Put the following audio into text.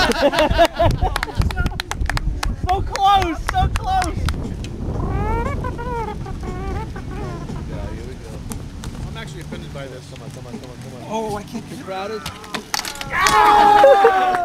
So close, so close. Yeah, here we go. I'm actually offended by this. Come on. Oh, I can't get crowded.